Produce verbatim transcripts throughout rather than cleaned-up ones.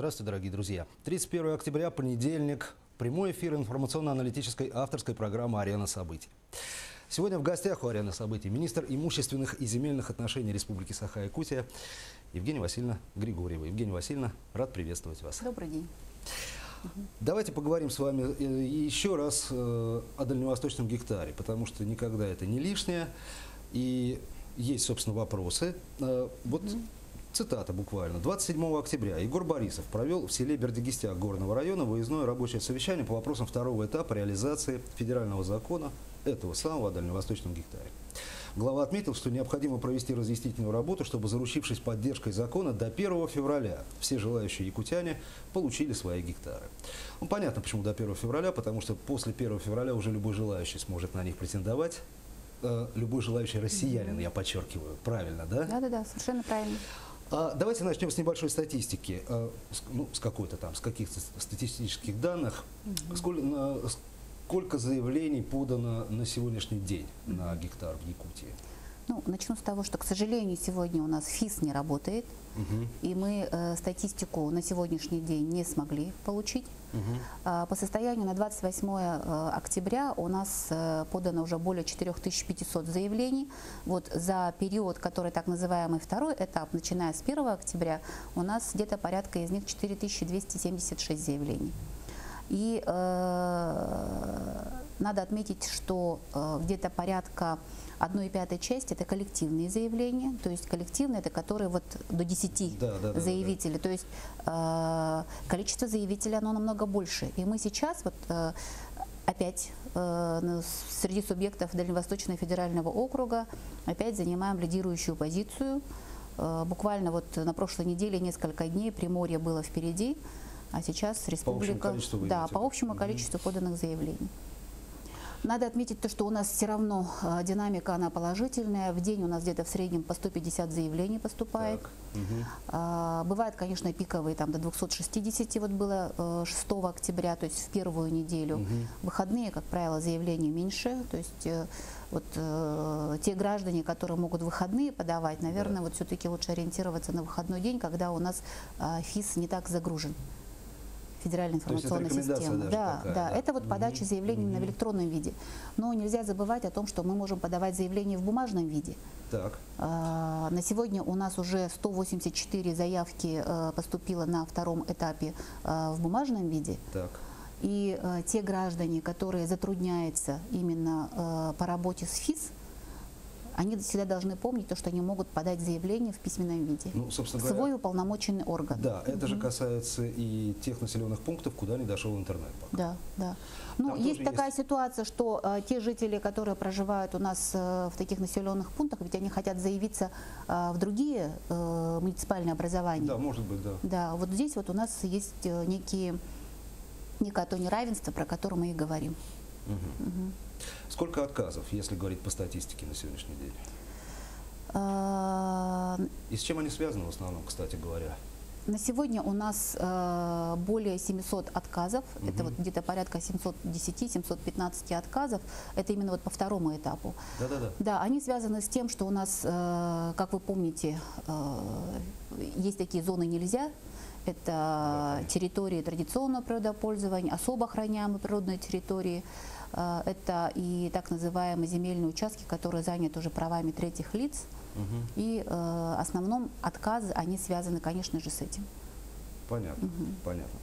Здравствуйте, дорогие друзья. тридцать первое октября, понедельник. Прямой эфир информационно-аналитической авторской программы «Арена событий». Сегодня в гостях у «Арены событий» министр имущественных и земельных отношений Республики Саха-Якутия Евгения Васильевна Григорьева. Евгения Васильевна, рад приветствовать вас. Добрый день. Давайте поговорим с вами еще раз о дальневосточном гектаре, потому что никогда это не лишнее. И есть, собственно, вопросы. Вот цитата буквально. двадцать седьмого октября Егор Борисов провел в селе Бердигистяк горного района выездное рабочее совещание по вопросам второго этапа реализации федерального закона этого самого о дальневосточном гектаре. Глава отметил, что необходимо провести разъяснительную работу, чтобы, заручившись поддержкой закона, до первого февраля все желающие якутяне получили свои гектары. Ну, понятно, почему до первого февраля, потому что после первого февраля уже любой желающий сможет на них претендовать. Э, любой желающий россиянин, я подчеркиваю. Правильно, да? Да-да-да, совершенно правильно. А давайте начнем с небольшой статистики, э, с, ну, с какой-то там, с каких-то статистических данных. Угу. Сколько, на, сколько заявлений подано на сегодняшний день на гектар в Якутии? Ну, начну с того, что, к сожалению, сегодня у нас ФИС не работает, угу. и мы э, статистику на сегодняшний день не смогли получить. Угу. А, по состоянию на двадцать восьмое октября у нас э, подано уже более четырёх тысяч пятисот заявлений. Вот за период, который так называемый второй этап, начиная с первого октября, у нас где-то порядка из них четыре тысячи двести семьдесят шесть заявлений. И э, надо отметить, что э, где-то порядка одной пятой части это коллективные заявления, то есть коллективные это которые вот до десяти да, да, заявителей, да, да. То есть э, количество заявителей оно намного больше. И мы сейчас вот э, опять э, среди субъектов Дальневосточного федерального округа опять занимаем лидирующую позицию. Э, буквально вот на прошлой неделе несколько дней Приморье было впереди, а сейчас республика, по общему да, по общему количеству поданных заявлений. Надо отметить то, что у нас все равно э, динамика, она положительная. В день у нас где-то в среднем по сто пятьдесят заявлений поступает. Угу. Э, бывает, конечно, пиковые, там до двухсот шестидесяти вот было э, шестого октября, то есть в первую неделю. Угу. Выходные, как правило, заявлений меньше. То есть э, вот э, те граждане, которые могут выходные подавать, наверное, да. вот все-таки лучше ориентироваться на выходной день, когда у нас э, ФИС не так загружен. Федеральная информационная система. Да, такая, да, да, это вот подача заявлений угу. в электронном виде. Но нельзя забывать о том, что мы можем подавать заявления в бумажном виде. Так. А, на сегодня у нас уже сто восемьдесят четыре заявки а, поступило на втором этапе а, в бумажном виде. Так. И а, те граждане, которые затрудняются именно а, по работе с ФИС, они всегда должны помнить то, что они могут подать заявление в письменном виде. Ну, собственно говоря, свой уполномоченный орган. Да, это угу. же касается и тех населенных пунктов, куда не дошел интернет пока. Да, да. Ну, есть такая есть... ситуация, что э, те жители, которые проживают у нас э, в таких населенных пунктах, ведь они хотят заявиться э, в другие э, муниципальные образования. Да, может быть, да. Да, вот здесь вот у нас есть э, некие, некое то неравенство, про которое мы и говорим. Угу. Угу. Сколько отказов, если говорить по статистике на сегодняшний день? А... И с чем они связаны в основном, кстати говоря? На сегодня у нас э, более семисот отказов, угу. это вот где-то порядка семьсот десяти — семьсот пятнадцати отказов, это именно вот по второму этапу. Да-да-да. Да, они связаны с тем, что у нас, э, как вы помните, э, есть такие зоны нельзя. Это да, территории традиционного природопользования, особо охраняемые природные территории. Это и так называемые земельные участки, которые заняты уже правами третьих лиц. Угу. И э, в основном отказы, они связаны, конечно же, с этим. Понятно, угу. понятно.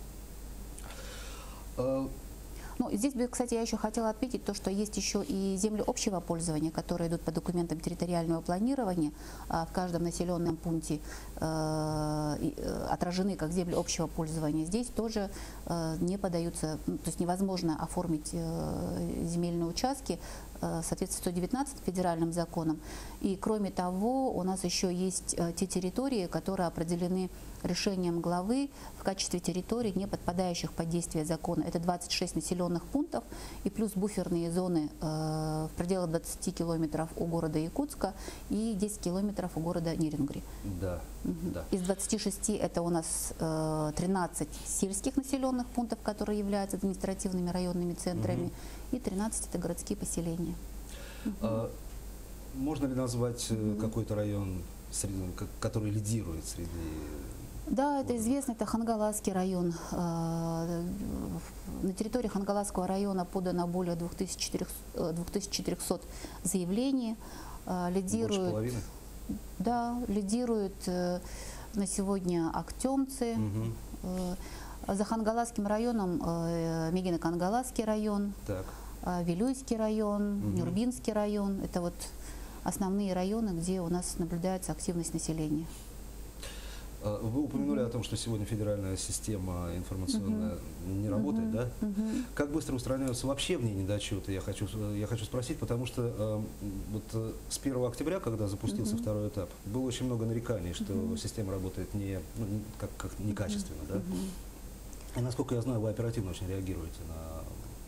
Ну, здесь, кстати, я еще хотела отметить то, что есть еще и земли общего пользования, которые идут по документам территориального планирования. В каждом населенном пункте э, отражены как земли общего пользования. Здесь тоже э, не подаются, ну, то есть невозможно оформить э, земельные участки в соответствии с сто девятнадцатым федеральным законом. И кроме того, у нас еще есть э, те территории, которые определены решением главы в качестве территорий, не подпадающих под действие закона. Это двадцать шесть населенных пунктов и плюс буферные зоны э, в пределах двадцати километров у города Якутска и десяти километров у города Нерюнгри. Да, угу. да. Из двадцати шести это у нас э, тринадцать сельских населенных пунктов, которые являются административными районными центрами, угу. и тринадцать это городские поселения. Угу. А, можно ли назвать угу. какой-то район, среди, который лидирует среди Да, это известно, это Хангаласский район. Э, На территории Хангаласского района подано более двух тысяч четырёхсот заявлений. Э, Лидирует, Больше половины? да, лидируют э, на сегодня актемцы. Мгм. Э, За Хангаласским районом э, Мегино-Кангаласский район, Так. э, Вилюйский район, Мгм. Нюрбинский район. Это вот основные районы, где у нас наблюдается активность населения. А Вы упомянули о том, что сегодня федеральная система информационная не работает, да? Мгм. Как быстро устраняются вообще в ней недочеты, я хочу, я хочу спросить, потому что э, вот э, с первого октября, когда запустился Мгм. второй этап, было очень много нареканий, что Мгм. система работает не, ну, не- как, как некачественно, да? Мгм. И насколько я знаю, вы оперативно очень реагируете на...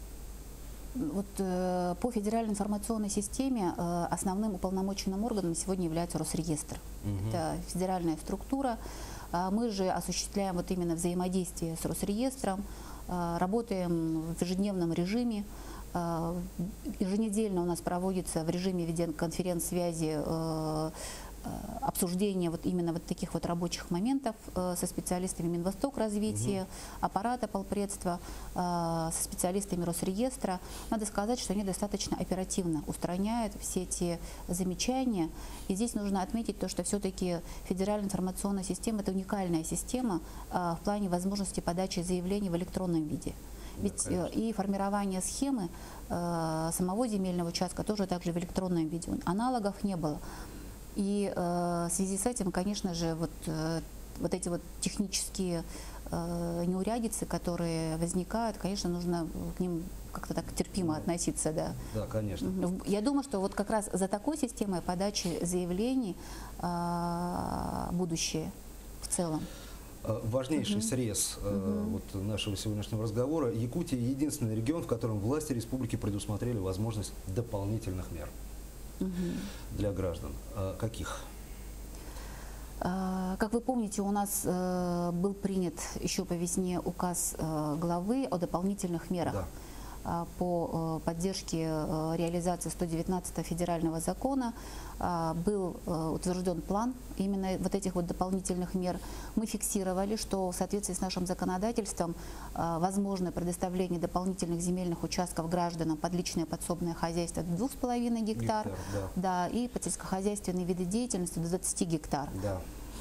Вот э, по федеральной информационной системе э, основным уполномоченным органом сегодня является Росреестр. Мгм. Это федеральная структура. А мы же осуществляем вот именно взаимодействие с Росреестром, э, работаем в ежедневном режиме. Э, еженедельно у нас проводится в режиме видеоконференц-связи э, э, обсуждение вот именно вот таких вот рабочих моментов э, со специалистами Минвосток развития, аппарата полпредства, э, со специалистами Росреестра. Надо сказать, что они достаточно оперативно устраняют все эти замечания. И здесь нужно отметить то, что все-таки федеральная информационная система – это уникальная система э, в плане возможности подачи заявлений в электронном виде. Да, Ведь э, конечно. и формирование схемы э, самого земельного участка тоже также в электронном виде. Аналогов не было. И э, в связи с этим, конечно же, вот, э, вот эти вот технические э, неурядицы, которые возникают, конечно, нужно к ним как-то так терпимо Ну, относиться, да. Да, конечно. Мгм. Я думаю, что вот как раз за такой системой подачи заявлений э, будущее в целом. Э, Важнейший Мгм. срез э, Мгм. вот нашего сегодняшнего разговора. Якутия – единственный регион, в котором власти республики предусмотрели возможность дополнительных мер Мгм. для граждан. А каких? А, Как вы помните, у нас э, был принят еще по весне указ э, главы о дополнительных мерах Да. а, по э, поддержке э, реализации сто девятнадцатого федерального закона. А, Был э, утвержден план именно вот этих вот дополнительных мер. Мы фиксировали, что в соответствии с нашим законодательством э, возможно предоставление дополнительных земельных участков гражданам под личное подсобное хозяйство до двух с половиной гектар, Гектар, да. да, и под сельскохозяйственные виды деятельности до двадцати гектар. Да.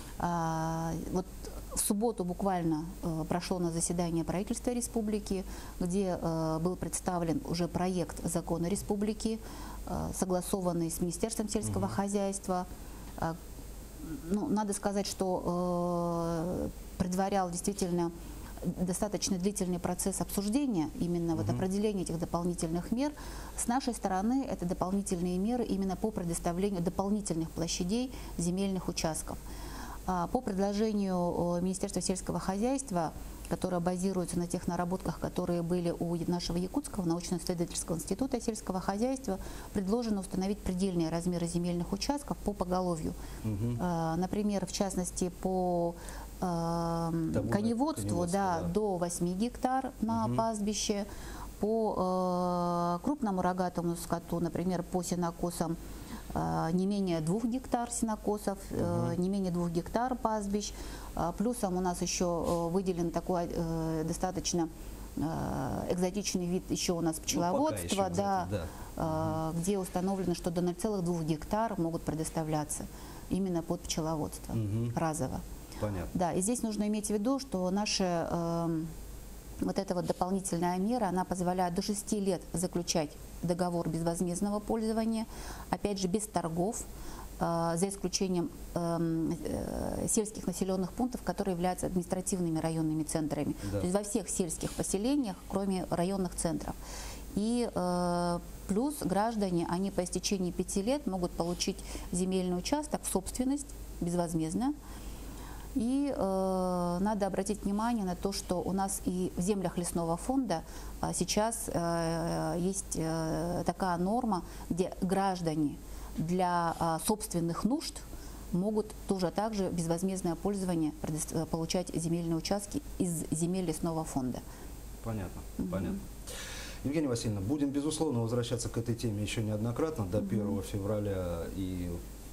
А, Вот в субботу буквально э, прошло на заседание правительства республики, где э, был представлен уже проект закона республики, э, согласованный с Министерством сельского Мгм. хозяйства. А, Ну, надо сказать, что э, предварял действительно достаточно длительный процесс обсуждения, именно вот Мгм. определения этих дополнительных мер. С нашей стороны это дополнительные меры именно по предоставлению дополнительных площадей земельных участков. А, По предложению э, Министерства сельского хозяйства, которое базируется на тех наработках, которые были у нашего Якутского научно-исследовательского института сельского хозяйства, предложено установить предельные размеры земельных участков по поголовью. Мгм. Э, Например, в частности, по э, Тому же коневодству, коневодству, да, да. до восьми гектар на Мгм. пастбище, по э, крупному рогатому скоту, например, по сенокосам, э, не менее двух гектар сенокосов, э, Мгм. не менее двух гектар пастбищ. Э, Плюсом у нас еще э, выделен такой э, достаточно э, экзотичный вид еще у нас пчеловодство, еще, да, кстати, да. э, где установлено, что до ноль целых двух гектар могут предоставляться именно под пчеловодство Мгм. разово. Понятно. Да, и здесь нужно иметь в виду, что наша эм, вот эта вот дополнительная мера, она позволяет до шести лет заключать договор безвозмездного пользования, опять же без торгов, э, за исключением эм, э, сельских населенных пунктов, которые являются административными районными центрами. Да. То есть во всех сельских поселениях, кроме районных центров. И э, плюс граждане, они по истечении пяти лет могут получить земельный участок в собственность безвозмездно. И э, надо обратить внимание на то, что у нас и в землях лесного фонда а, сейчас э, есть э, такая норма, где граждане для а, собственных нужд могут тоже также безвозмездное пользование предо- получать земельные участки из земель лесного фонда. Понятно. Мгм. Понятно. Евгения Васильевна, будем, безусловно, возвращаться к этой теме еще неоднократно, до первого февраля и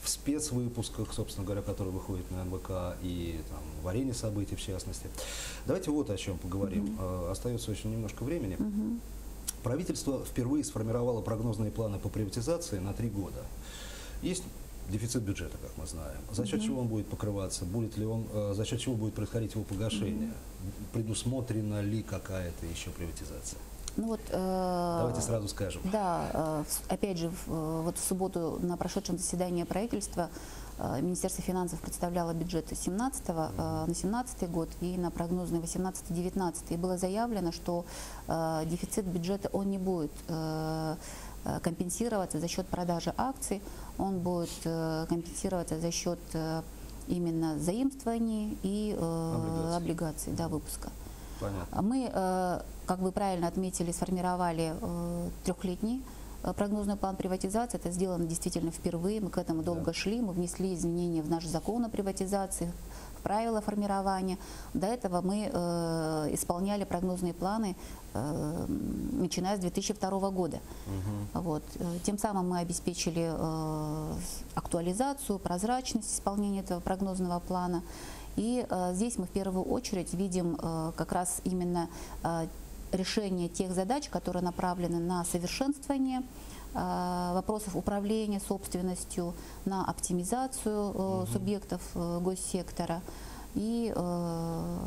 в спецвыпусках, собственно говоря, которые выходят на эн вэ ка, и там, в арене событий, в частности. Давайте вот о чем поговорим. Mm-hmm. Остается очень немножко времени. Mm-hmm. Правительство впервые сформировало прогнозные планы по приватизации на три года. Есть дефицит бюджета, как мы знаем. За счет mm-hmm. чего он будет покрываться? Будет ли он, э, за счет чего будет происходить его погашение? Mm-hmm. Предусмотрена ли какая-то еще приватизация? Ну вот, э, Давайте сразу скажем. Да, э, опять же, в, вот в субботу на прошедшем заседании правительства э, Министерство финансов представляло бюджет семнадцатого э, на семнадцатый год и на прогнозный восемнадцатый-девятнадцатый. И было заявлено, что э, дефицит бюджета он не будет э, компенсироваться за счет продажи акций, он будет э, компенсироваться за счет э, именно заимствований и э, облигаций, облигаций да, выпуска. Понятно. Мы, э, как вы правильно отметили, сформировали э, трехлетний э, прогнозный план приватизации. Это сделано действительно впервые. Мы к этому долго да. шли. Мы внесли изменения в наш закон о приватизации, в правила формирования. До этого мы э, исполняли прогнозные планы, э, начиная с две тысячи второго года. Угу. Вот. Тем самым мы обеспечили э, актуализацию, прозрачность исполнения этого прогнозного плана. И э, здесь мы в первую очередь видим э, как раз именно э, решение тех задач, которые направлены на совершенствование э, вопросов управления собственностью, на оптимизацию э, угу. субъектов э, госсектора и э,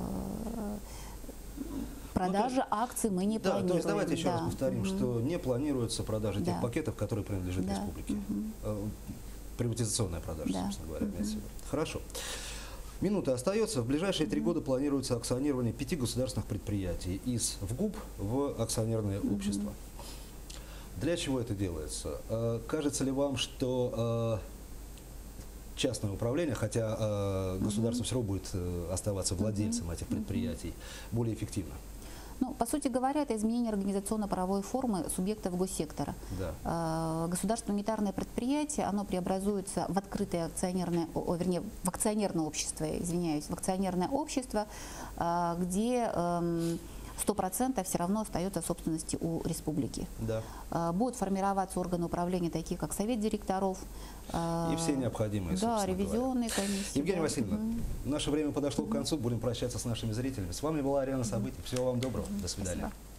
продажи ну, акций мы не да, планируем. То есть давайте еще да. раз повторим, угу. что не планируется продажа да. тех пакетов, которые принадлежат да. республике. Угу. Приватизационная продажа, да. собственно говоря, угу. имеется в виду. Хорошо. Минута остается. В ближайшие три mm-hmm. года планируется акционирование пяти государственных предприятий из ВГУП в акционерное mm-hmm. общество. Для чего это делается? Э, кажется ли вам, что э, частное управление, хотя э, государство mm-hmm. все равно будет э, оставаться владельцем mm-hmm. этих предприятий, mm-hmm. более эффективно? Ну, по сути говоря, это изменение организационно-правовой формы субъектов госсектора. Да. Государственное унитарное предприятие, оно преобразуется в открытое акционерное, о, вернее, в акционерное общество, извиняюсь, в акционерное общество, где сто процентов все равно остается в собственности у республики. Да. Будут формироваться органы управления, такие как совет директоров. И все необходимые, да, ревизионные говоря. комиссии. Евгения да. Васильевна, угу. наше время подошло к концу, будем прощаться с нашими зрителями. С вами была Арена Событий. Всего вам доброго. До свидания. Спасибо.